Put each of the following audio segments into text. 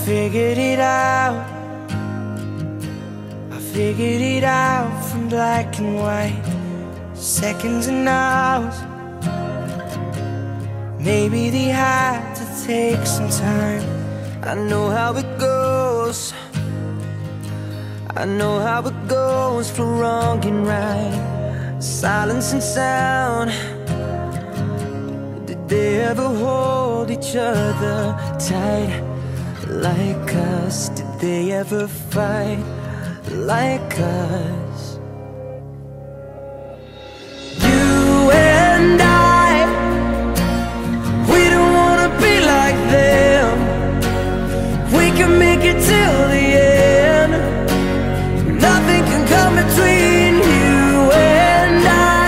figured it out. I figured it out from black and white, seconds and hours. Maybe they had to take some time. I know how it goes. I know how it goes for wrong and right, silence and sound. Did they ever hold each other tight like us? Did they ever fight like us? You and I, we don't wanna be like them. We can make it till the end. Nothing can come between you and I,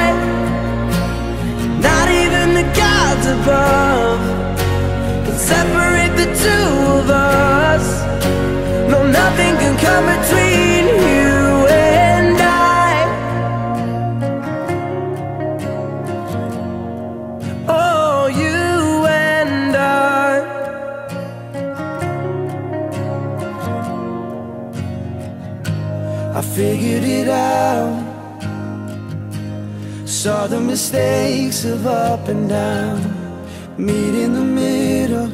not even the gods above can separate the two of us. No, nothing can come between you and I. Oh, you and I. I figured it out. Saw the mistakes of up and down, meet in the middle.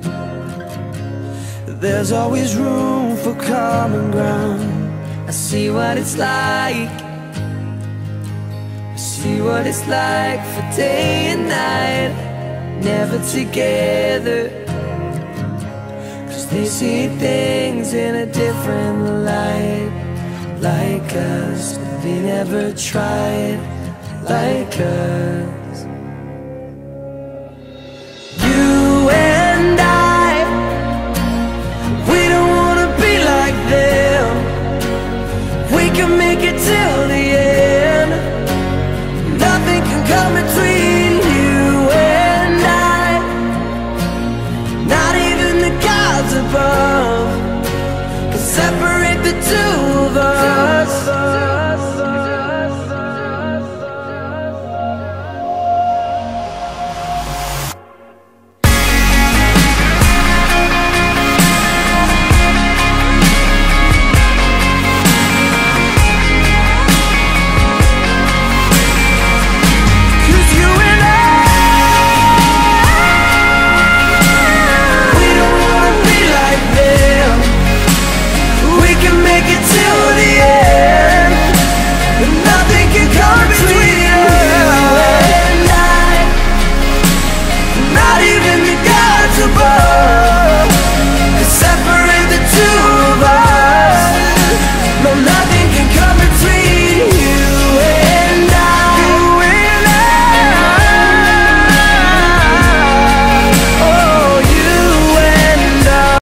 There's always room for common ground. I see what it's like. I see what it's like for day and night, never together. 'Cause they see things in a different light, like us. They never tried like us. You and I, we don't wanna be like them. We can make it till the end. Nothing can come between you and I, not even the gods above can separate the two of us.